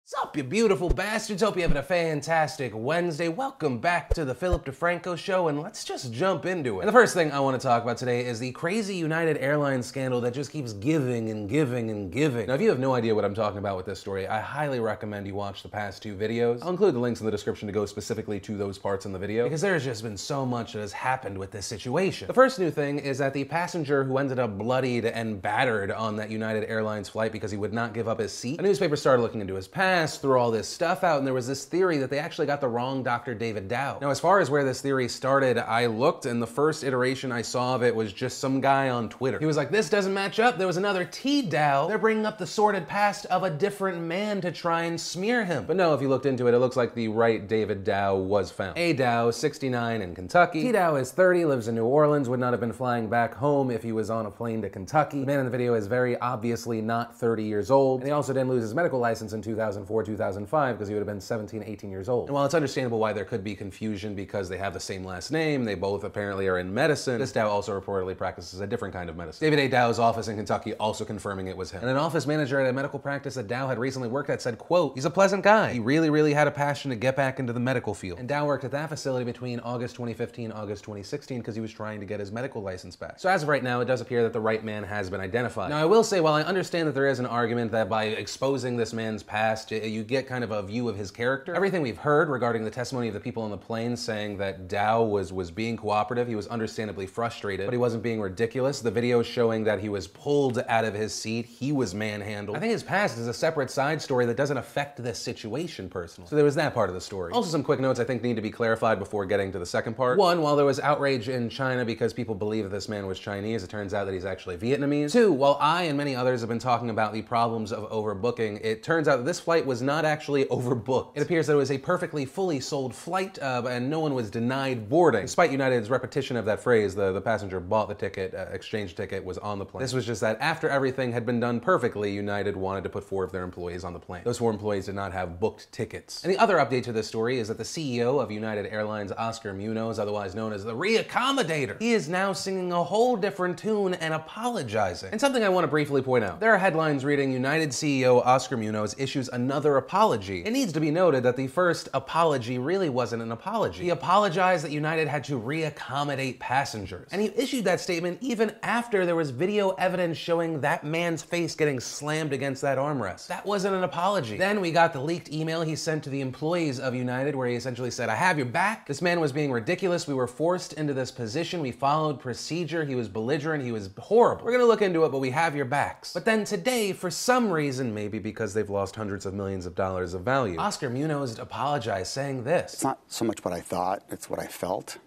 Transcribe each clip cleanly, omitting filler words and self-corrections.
Sup, you beautiful bastards? Hope you're having a fantastic Wednesday. Welcome back to the Philip DeFranco Show, and let's just jump into it. And the first thing I want to talk about today is the crazy United Airlines scandal that just keeps giving and giving and giving. Now, if you have no idea what I'm talking about with this story, I highly recommend you watch the past two videos. I'll include the links in the description to go specifically to those parts in the video, because there's just been so much that has happened with this situation. The first new thing is that the passenger who ended up bloodied and battered on that United Airlines flight because he would not give up his seat, a newspaper started looking into his past, threw all this stuff out, and there was this theory that they actually got the wrong Dr. David Dow. Now, as far as where this theory started, I looked, and the first iteration I saw of it was just some guy on Twitter. He was like, this doesn't match up. There was another T. Dow. They're bringing up the sordid past of a different man to try and smear him. But no, if you looked into it, it looks like the right David Dow was found. A. Dow, 69, in Kentucky. T. Dow is 30, lives in New Orleans, would not have been flying back home if he was on a plane to Kentucky. The man in the video is very obviously not 30 years old, and he also didn't lose his medical license in 2004, 2005, because he would have been 17, 18 years old. And while it's understandable why there could be confusion because they have the same last name, they both apparently are in medicine, this Dow also reportedly practices a different kind of medicine. David A. Dow's office in Kentucky also confirming it was him. And an office manager at a medical practice that Dow had recently worked at said, quote, he's a pleasant guy. He really had a passion to get back into the medical field. And Dow worked at that facility between August 2015, August 2016, because he was trying to get his medical license back. So as of right now, it does appear that the right man has been identified. Now, I will say, while I understand that there is an argument that by exposing this man's past, you get kind of a view of his character, everything we've heard regarding the testimony of the people on the plane saying that Dow was being cooperative, he was understandably frustrated, but he wasn't being ridiculous. The video showing that he was pulled out of his seat, he was manhandled. I think his past is a separate side story that doesn't affect this situation personally. So there was that part of the story. Also, some quick notes I think need to be clarified before getting to the second part. One, while there was outrage in China because people believe that this man was Chinese, it turns out that he's actually Vietnamese. Two, while I and many others have been talking about the problems of overbooking, it turns out that this flight was not actually overbooked. It appears that it was a perfectly fully sold flight, and no one was denied boarding. Despite United's repetition of that phrase, the passenger bought the ticket, exchange ticket, was on the plane. This was just that after everything had been done perfectly, United wanted to put 4 of their employees on the plane. Those 4 employees did not have booked tickets. And the other update to this story is that the CEO of United Airlines, Oscar Munoz, otherwise known as the Reaccommodator, he is now singing a whole different tune and apologizing. And something I want to briefly point out. There are headlines reading, United CEO Oscar Munoz issues another apology. It needs to be noted that the first apology really wasn't an apology. He apologized that United had to reaccommodate passengers. And he issued that statement even after there was video evidence showing that man's face getting slammed against that armrest. That wasn't an apology. Then we got the leaked email he sent to the employees of United where he essentially said, I have your back. This man was being ridiculous. We were forced into this position. We followed procedure. He was belligerent. He was horrible. We're gonna look into it, but we have your backs. But then today, for some reason, maybe because they've lost hundreds of millions of dollars of value, Oscar Munoz apologized saying this. It's not so much what I thought, it's what I felt.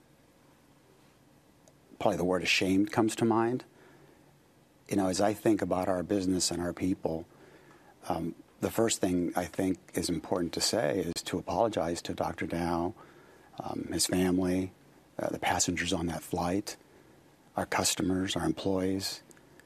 Probably the word ashamed comes to mind. You know, as I think about our business and our people, the first thing I think is important to say is to apologize to Dr. Dow, his family, the passengers on that flight, our customers, our employees.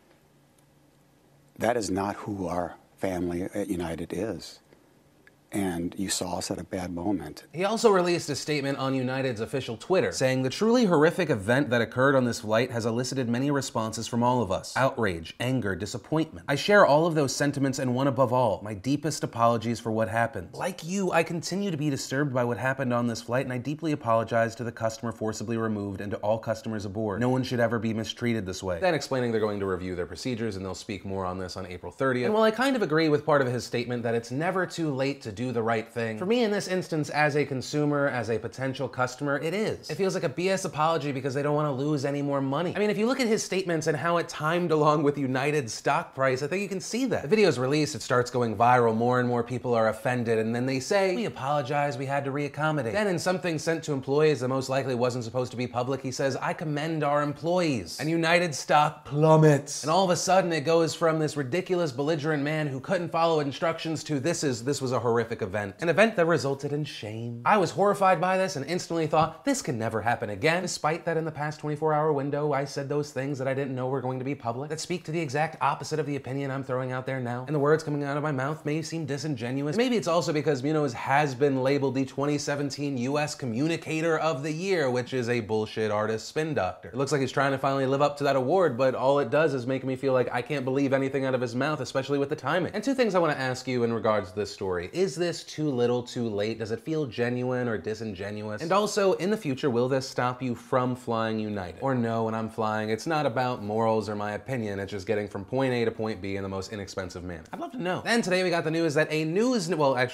That is not who our family at United is. And you saw us at a bad moment. He also released a statement on United's official Twitter, saying the truly horrific event that occurred on this flight has elicited many responses from all of us. Outrage, anger, disappointment. I share all of those sentiments, and one above all, my deepest apologies for what happened. Like you, I continue to be disturbed by what happened on this flight, and I deeply apologize to the customer forcibly removed and to all customers aboard. No one should ever be mistreated this way. Then explaining they're going to review their procedures, and they'll speak more on this on April 30th. And while I kind of agree with part of his statement that it's never too late to do the right thing, for me in this instance, as a consumer, as a potential customer, it is. It feels like a BS apology because they don't want to lose any more money. I mean, if you look at his statements and how it timed along with United's stock price, I think you can see that. The video's released, it starts going viral, more and more people are offended, and then they say, we apologize, we had to reaccommodate. Then in something sent to employees that most likely wasn't supposed to be public, he says, I commend our employees. And United stock plummets. And all of a sudden it goes from this ridiculous belligerent man who couldn't follow instructions to this was a horrific event. An event that resulted in shame. I was horrified by this and instantly thought, this can never happen again, despite that in the past 24-hour window, I said those things that I didn't know were going to be public, that speak to the exact opposite of the opinion I'm throwing out there now. And the words coming out of my mouth may seem disingenuous. Maybe it's also because Munoz has been labeled the 2017 US Communicator of the Year, which is a bullshit artist spin doctor. It looks like he's trying to finally live up to that award, but all it does is make me feel like I can't believe anything out of his mouth, especially with the timing. And two things I want to ask you in regards to this story. Is this too little too late? Does it feel genuine or disingenuous? And also, in the future, will this stop you from flying United? Or no, when I'm flying, it's not about morals or my opinion, it's just getting from point A to point B in the most inexpensive manner. I'd love to know. Then today we got the news that a news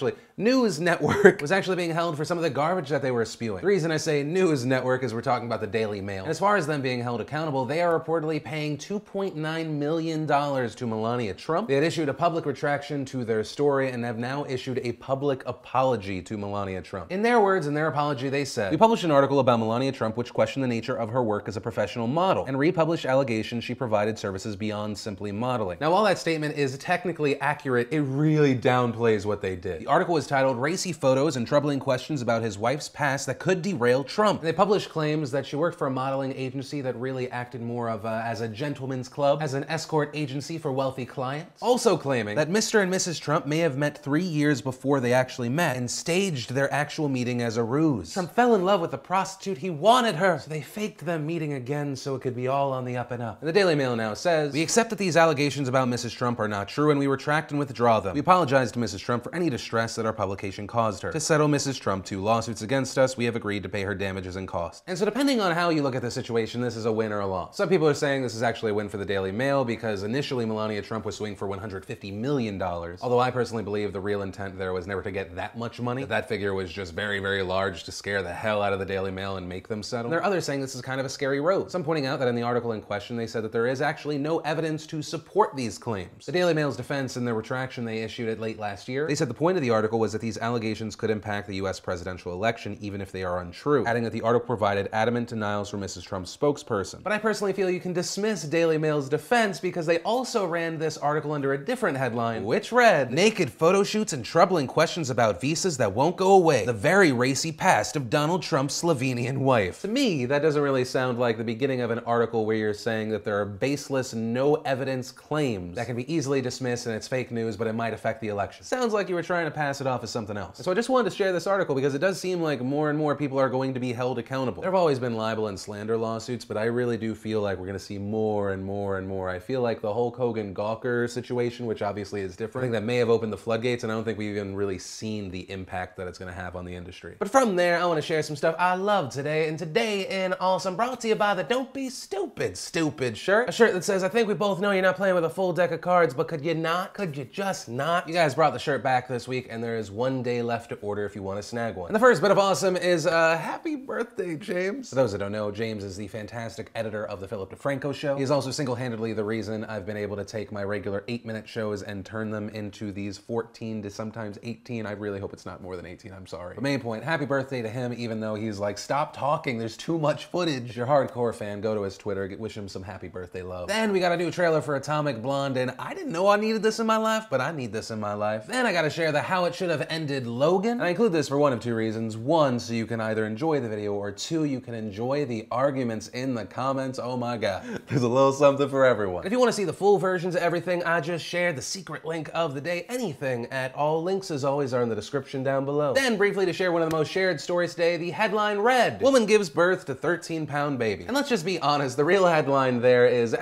network was actually being held for some of the garbage that they were spewing. The reason I say news network is we're talking about the Daily Mail. And as far as them being held accountable, they are reportedly paying $2.9 million to Melania Trump. They had issued a public retraction to their story and have now issued a public apology to Melania Trump. In their words, in their apology, they said, "We published an article about Melania Trump which questioned the nature of her work as a professional model and republished allegations she provided services beyond simply modeling." Now, while that statement is technically accurate, it really downplays what they did. The article was titled "Racy Photos and Troubling Questions About His Wife's Past That Could Derail Trump." And they published claims that she worked for a modeling agency that really acted more of as a gentleman's club, as an escort agency for wealthy clients. Also claiming that Mr. and Mrs. Trump may have met 3 years before they actually met and staged their actual meeting as a ruse. Trump fell in love with a prostitute, he wanted her, so they faked them meeting again so it could be all on the up and up. And the Daily Mail now says, "We accept that these allegations about Mrs. Trump are not true and we retract and withdraw them. We apologize to Mrs. Trump for any distress that our publication caused her. To settle Mrs. Trump 2 lawsuits against us, we have agreed to pay her damages and costs." And so depending on how you look at the situation, this is a win or a loss. Some people are saying this is actually a win for the Daily Mail because initially Melania Trump was suing for $150 million, although I personally believe the real intent there was never to get that much money. That figure was just very, very large to scare the hell out of the Daily Mail and make them settle. And there are others saying this is kind of a scary road. Some pointing out that in the article in question, they said that there is actually no evidence to support these claims. The Daily Mail's defense in their retraction they issued it late last year, they said the point of the article was that these allegations could impact the US presidential election even if they are untrue, adding that the article provided adamant denials from Mrs. Trump's spokesperson. But I personally feel you can dismiss Daily Mail's defense because they also ran this article under a different headline, which read, "Naked photo shoots and troubling questions about visas that won't go away. The very racy past of Donald Trump's Slovenian wife." To me, that doesn't really sound like the beginning of an article where you're saying that there are baseless, no evidence claims that can be easily dismissed and it's fake news, but it might affect the election. Sounds like you were trying to pass it off as something else. And so I just wanted to share this article because it does seem like more and more people are going to be held accountable. There have always been libel and slander lawsuits, but I really do feel like we're going to see more and more and more. I feel like the Hulk Hogan Gawker situation, which obviously is different, I think that may have opened the floodgates, and I don't think we've even really seen the impact that it's going to have on the industry. But from there, I want to share some stuff I love today, and today in Awesome, brought to you by the Don't Be Stupid shirt. A shirt that says, "I think we both know you're not playing with a full deck of cards, but could you not? Could you just not?" You guys brought the shirt back this week, and there is 1 day left to order if you want to snag one. And the first bit of awesome is happy birthday, James. For those that don't know, James is the fantastic editor of the Philip DeFranco Show. He is also single-handedly the reason I've been able to take my regular 8-minute shows and turn them into these 14 to sometimes 18. I really hope it's not more than 18, I'm sorry. But main point, happy birthday to him, even though he's like, "Stop talking, there's too much footage." If you're a hardcore fan, go to his Twitter, wish him some happy birthday love. Then we got a new trailer for Atomic Blonde, and I didn't know I needed this in my life, but I need this in my life. Then I gotta share the How It Should Have Ended Logan. And I include this for one of two reasons. One, so you can either enjoy the video, or two, you can enjoy the arguments in the comments. Oh my god, there's a little something for everyone. If you want to see the full versions of everything I just shared, the secret link of the day, anything at all, links as always are in the description down below. Then briefly to share one of the most shared stories today, the headline read, "Woman gives birth to 13-pound baby." And let's just be honest, the real headline there is,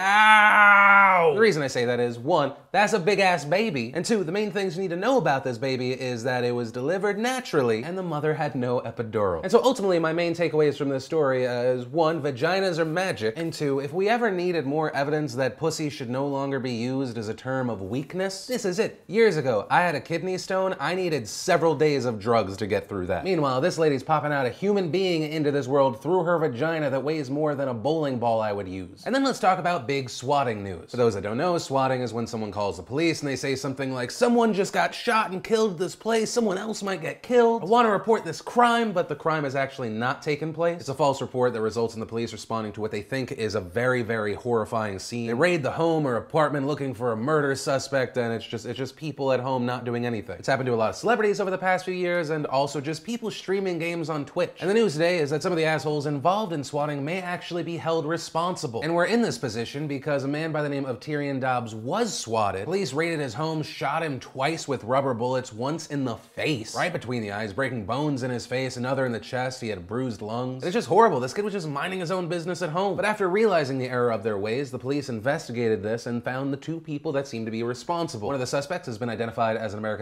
ow! The reason I say that is, one, that's a big ass baby, and two, the main things you need to know about this baby is that it was delivered naturally and the mother had no epidural. And so ultimately my main takeaways from this story is, one, vaginas are magic, and two, if we ever needed more evidence that pussy should no longer be used as a term of weakness, this is it. Years ago, I had a kidney stone, I needed several days of drugs to get through that. Meanwhile, this lady's popping out a human being into this world through her vagina that weighs more than a bowling ball I would use. And then let's talk about big swatting news. For those that don't know, swatting is when someone calls the police and they say something like, "Someone just got shot and killed at this place, someone else might get killed. I want to report this crime," but the crime has actually not taken place. It's a false report that results in the police responding to what they think is a very, very horrifying scene. They raid the home or apartment looking for a murder suspect, and it's just people at home not doing anything. It's happened to a lot of celebrities over the past few years, and also just people streaming games on Twitch. And the news today is that some of the assholes involved in swatting may actually be held responsible. And we're in this position because a man by the name of Tyrion Dobbs was swatted. Police raided his home, shot him twice with rubber bullets, once in the face, right between the eyes, breaking bones in his face, another in the chest. He had bruised lungs. It's just horrible. This kid was just minding his own business at home. But after realizing the error of their ways, the police investigated this and found the two people that seem to be responsible. One of the suspects has been identified as an American by the name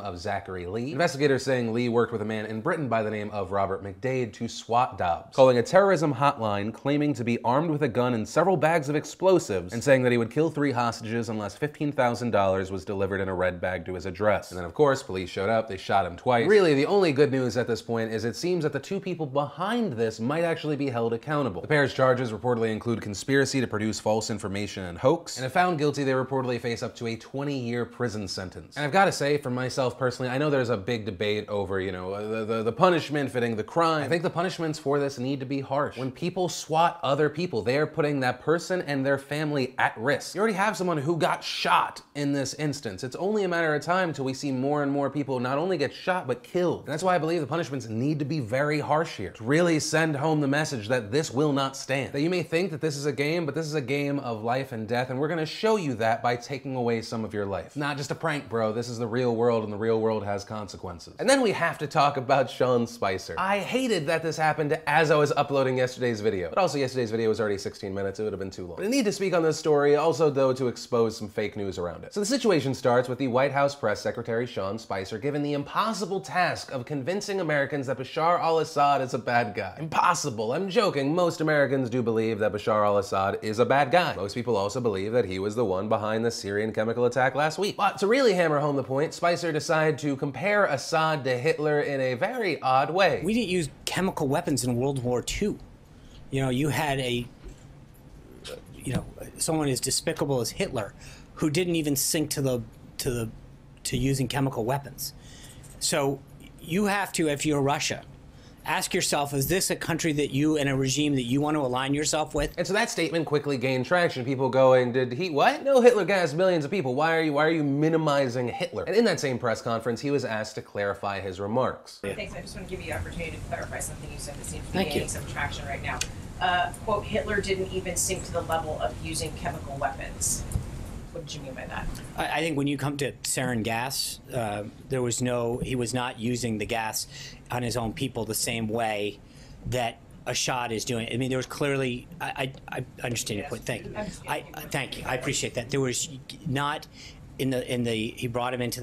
of Zachary Lee. Investigators saying Lee worked with a man in Britain by the name of Robert McDade to swat Dobbs, calling a terrorism hotline, claiming to be armed with a gun and several bags of explosives, and saying that he would kill 3 hostages unless $15,000 was delivered in a red bag to his address. And then of course, police showed up, they shot him twice. Really, the only good news at this point is it seems that the 2 people behind this might actually be held accountable. The pair's charges reportedly include conspiracy to produce false information and hoax, and if found guilty, they reportedly face up to a 20-year prison sentence. And I've got to say, for myself personally, I know there's a big debate over, you know, the punishment fitting the crime. I think the punishments for this need to be harsh. When people swat other people, they are putting that person and their family at risk. You already have someone who got shot in this instance. It's only a matter of time till we see more and more people not only get shot, but killed. And that's why I believe the punishments need to be very harsh here, to really send home the message that this will not stand. That you may think that this is a game, but this is a game of life and death, and we're gonna show you that by taking away some of your life. Not just a prank, bro. This is the real world, and the real world has consequences. And then we have to talk about Sean Spicer. I hated that this happened as I was uploading yesterday's video, but also yesterday's video was already 16 minutes. It would have been too long. But I need to speak on this story, also though to expose some fake news around it. So the situation starts with the White House press secretary Sean Spicer given the impossible task of convincing Americans that Bashar al-Assad is a bad guy. Impossible. I'm joking. Most Americans do believe that Bashar al-Assad is a bad guy. Most people also believe that he was the one behind the Syrian chemical attack last week. But to really hammer home the point, Spicer decided to compare Assad to Hitler in a very odd way. We didn't use chemical weapons in World War II. You know, you had someone as despicable as Hitler who didn't even sink to using chemical weapons. So you have to, if you're Russia, ask yourself, is this a country that you and a regime that you want to align yourself with? And so that statement quickly gained traction. People going, did he what? No, Hitler gassed millions of people. Why are you minimizing Hitler? And in that same press conference, he was asked to clarify his remarks. Yeah. Thanks. I just want to give you the opportunity to clarify something you said that seems to be Thank gaining you. some traction right now. Quote, Hitler didn't even sink to the level of using chemical weapons. What did you mean by that? I think when you come to sarin gas, he was not using the gas on his own people the same way that Assad is doing. I mean, there was clearly, I understand your point. Thank you. Thank you. I appreciate that. There was not he brought him into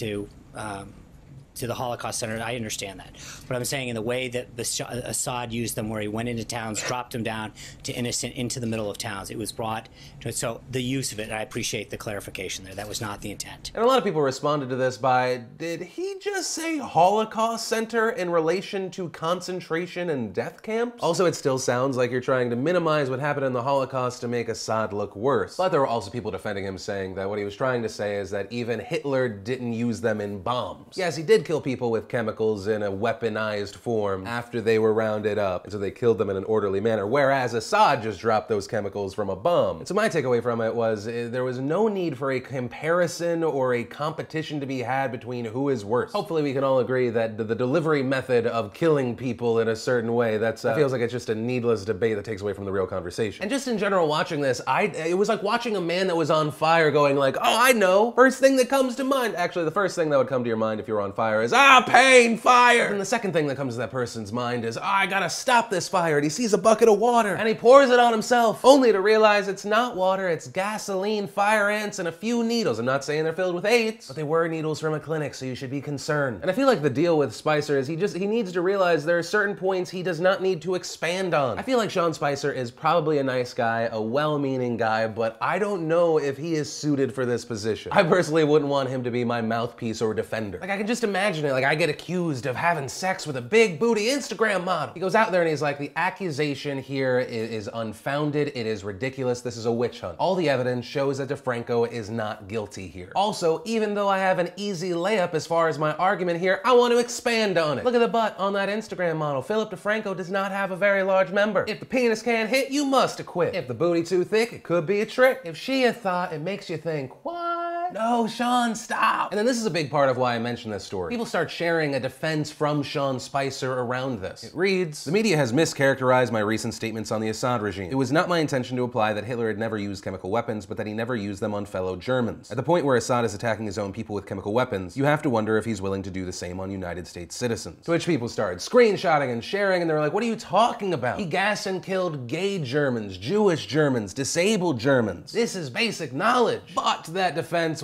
the Holocaust Center. I understand that. But I'm saying in the way that Assad used them, where he went into towns, dropped them down to innocent into the middle of towns, it was brought to, so the use of it, I appreciate the clarification there. That was not the intent. And a lot of people responded to this by, did he just say Holocaust Center in relation to concentration and death camps? Also, it still sounds like you're trying to minimize what happened in the Holocaust to make Assad look worse. But there were also people defending him, saying that what he was trying to say is that even Hitler didn't use them in bombs. Yes, he did kill people with chemicals in a weaponized form after they were rounded up, and so they killed them in an orderly manner, whereas Assad just dropped those chemicals from a bomb. And so my takeaway from it was there was no need for a comparison or a competition to be had between who is worse. Hopefully we can all agree that the delivery method of killing people in a certain way, that feels like it's just a needless debate that takes away from the real conversation. And just in general, watching this, it was like watching a man that was on fire going like, oh, I know, first thing that comes to mind. Actually, the first thing that would come to your mind if you were on fire is, pain, fire! And the second thing that comes to that person's mind is, I gotta stop this fire. And he sees a bucket of water and he pours it on himself, only to realize it's not water, it's gasoline, fire ants, and a few needles. I'm not saying they're filled with AIDS, but they were needles from a clinic, so you should be concerned. And I feel like the deal with Spicer is he needs to realize there are certain points he does not need to expand on. I feel like Sean Spicer is probably a nice guy, a well-meaning guy, but I don't know if he is suited for this position. I personally wouldn't want him to be my mouthpiece or defender. Like, I can just imagine it, like I get accused of having sex with a big booty Instagram model. He goes out there and he's like, the accusation here is unfounded, it is ridiculous, this is a witch hunt. All the evidence shows that DeFranco is not guilty here. Also, even though I have an easy layup as far as my argument here, I want to expand on it. Look at the butt on that Instagram model. Philip DeFranco does not have a very large member. If the penis can't hit, you must acquit. If the booty too thick, it could be a trick. If she a thought, it makes you think, what? No, Sean, stop. And then this is a big part of why I mentioned this story. People start sharing a defense from Sean Spicer around this. It reads, the media has mischaracterized my recent statements on the Assad regime. It was not my intention to imply that Hitler had never used chemical weapons, but that he never used them on fellow Germans. At the point where Assad is attacking his own people with chemical weapons, you have to wonder if he's willing to do the same on United States citizens. To which people started screenshotting and sharing, and they're like, what are you talking about? He gassed and killed gay Germans, Jewish Germans, disabled Germans. This is basic knowledge. But that defense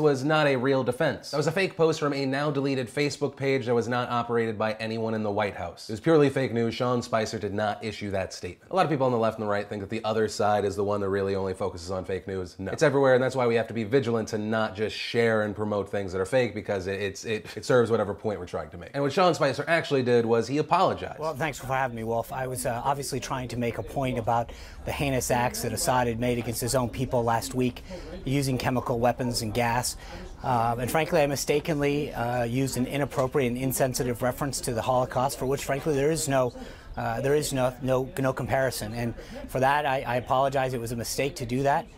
was not a real defense. That was a fake post from a now deleted Facebook page that was not operated by anyone in the White House. It was purely fake news. Sean Spicer did not issue that statement. A lot of people on the left and the right think that the other side is the one that really only focuses on fake news. No. It's everywhere, and that's why we have to be vigilant to not just share and promote things that are fake, because it serves whatever point we're trying to make. And what Sean Spicer actually did was he apologized. Well, thanks for having me, Wolf. I was obviously trying to make a point about the heinous acts that Assad had made against his own people last week, using chemical weapons and gas. And frankly, I mistakenly used an inappropriate and insensitive reference to the Holocaust, for which, frankly, there is no comparison. And for that, I apologize. It was a mistake to do that.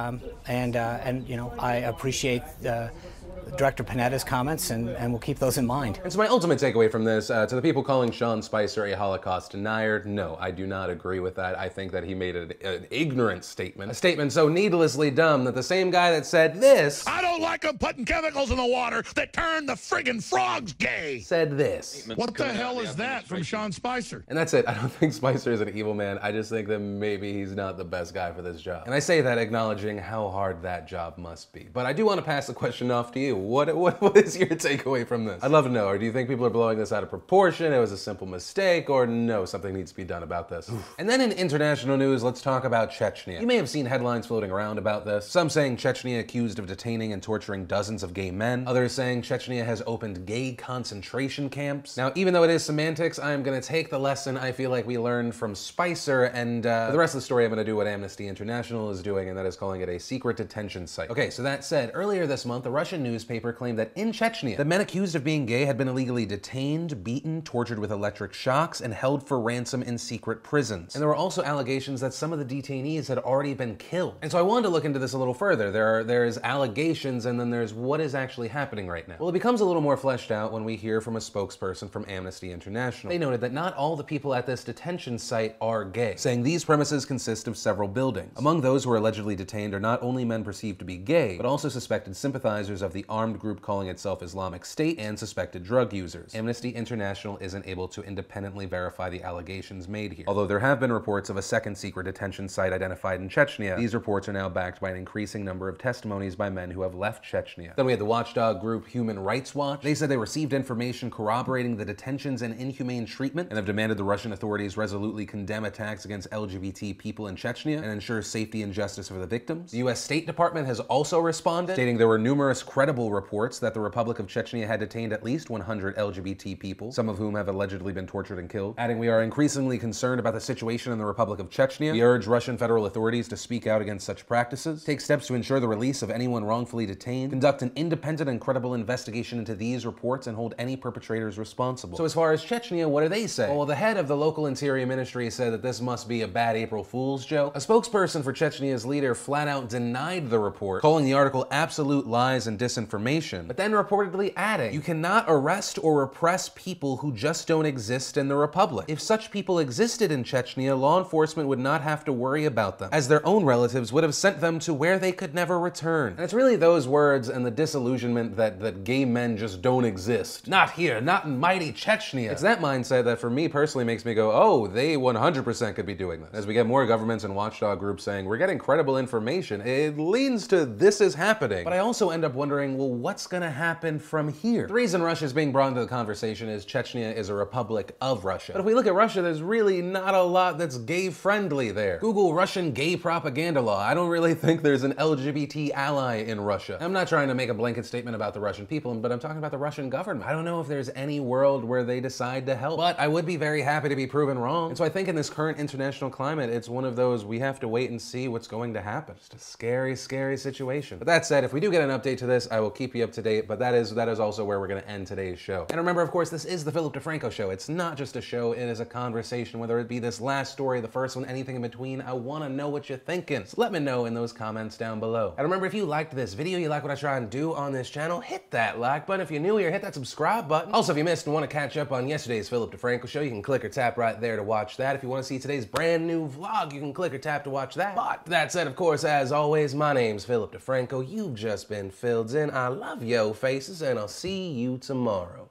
And you know, I appreciate Director Panetta's comments, and we'll keep those in mind. And so my ultimate takeaway from this, to the people calling Sean Spicer a Holocaust denier, no, I do not agree with that. I think that he made an ignorant statement. A statement so needlessly dumb that the same guy that said this, "I don't like them putting chemicals in the water that turn the friggin' frogs gay," said this. What the hell is that from Sean Spicer? And that's it. I don't think Spicer is an evil man. I just think that maybe he's not the best guy for this job. And I say that acknowledging how hard that job must be. But I do want to pass the question off to you. What is your takeaway from this? I'd love to know. Or do you think people are blowing this out of proportion? It was a simple mistake, or no, something needs to be done about this? And then in international news, let's talk about Chechnya. You may have seen headlines floating around about this. Some saying Chechnya accused of detaining and torturing dozens of gay men. Others saying Chechnya has opened gay concentration camps. Now, even though it is semantics, I'm gonna take the lesson I feel like we learned from Spicer, and for the rest of the story, I'm gonna do what Amnesty International is doing, and that is calling it a secret detention site. Okay, so that said, earlier this month, a Russian newspaper claimed that in Chechnya, the men accused of being gay had been illegally detained, beaten, tortured with electric shocks, and held for ransom in secret prisons. And there were also allegations that some of the detainees had already been killed. And so I wanted to look into this a little further. There's allegations, and then there's what is actually happening right now. Well, it becomes a little more fleshed out when we hear from a spokesperson from Amnesty International. They noted that not all the people at this detention site are gay, saying these premises consist of several buildings. Among those who are allegedly detained are not only men perceived to be gay, but also suspected sympathizers of the armed group calling itself Islamic State and suspected drug users. Amnesty International isn't able to independently verify the allegations made here. Although there have been reports of a second secret detention site identified in Chechnya, these reports are now backed by an increasing number of testimonies by men who have left Chechnya. Then we had the watchdog group Human Rights Watch. They said they received information corroborating the detentions and inhumane treatment, and have demanded the Russian authorities resolutely condemn attacks against LGBT people in Chechnya and ensure safety and justice for the victims. The US State Department has also responded, stating there were numerous credible reports that the Republic of Chechnya had detained at least 100 LGBT people, some of whom have allegedly been tortured and killed, adding, "We are increasingly concerned about the situation in the Republic of Chechnya. We urge Russian federal authorities to speak out against such practices, take steps to ensure the release of anyone wrongfully detained, conduct an independent and credible investigation into these reports, and hold any perpetrators responsible." So as far as Chechnya, what do they say? Well, the head of the local interior ministry said that this must be a bad April Fool's joke. A spokesperson for Chechnya's leader flat out denied the report, calling the article absolute lies and disinformation, but then reportedly adding, "You cannot arrest or repress people who just don't exist in the Republic. If such people existed in Chechnya, law enforcement would not have to worry about them, as their own relatives would have sent them to where they could never return." And it's really those words and the disillusionment that gay men just don't exist. Not here, not in mighty Chechnya. It's that mindset that for me personally makes me go, oh, they 100% could be doing this. As we get more governments and watchdog groups saying, we're getting credible information, it leans to this is happening. But I also end up wondering, well, what's gonna happen from here? The reason Russia is being brought into the conversation is Chechnya is a republic of Russia. But if we look at Russia, there's really not a lot that's gay friendly there. Google Russian gay propaganda law. I don't really think there's an LGBT ally in Russia. I'm not trying to make a blanket statement about the Russian people, but I'm talking about the Russian government. I don't know if there's any world where they decide to help, but I would be very happy to be proven wrong. And so I think in this current international climate, it's one of those we have to wait and see what's going to happen. Just a scary, scary situation. But that said, if we do get an update to this, I will keep you up to date, but that is also where we're gonna end today's show. And remember, of course, this is the Philip DeFranco Show. It's not just a show, it is a conversation, whether it be this last story, the first one, anything in between. I wanna know what you're thinking. So let me know in those comments down below. And remember, if you liked this video, you like what I try and do on this channel, hit that like button. If you're new here, hit that subscribe button. Also, if you missed and wanna catch up on yesterday's Philip DeFranco Show, you can click or tap right there to watch that. If you wanna see today's brand new vlog, you can click or tap to watch that. But that said, of course, as always, my name's Philip DeFranco. You've just been filled in. I love yo faces, and I'll see you tomorrow.